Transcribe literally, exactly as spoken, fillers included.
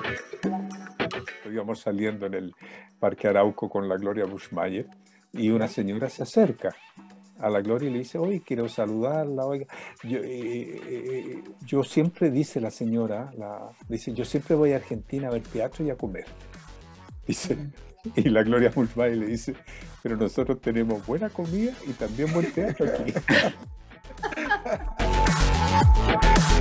Íbamos saliendo en el Parque Arauco con la Gloria Buschmayer y una señora se acerca a la Gloria y le dice, oye, quiero saludarla, oiga. Yo, eh, eh, yo siempre, dice la señora, la, dice, yo siempre voy a Argentina a ver teatro y a comer. Dice, y la Gloria Buschmayer le dice, pero nosotros tenemos buena comida y también buen teatro aquí.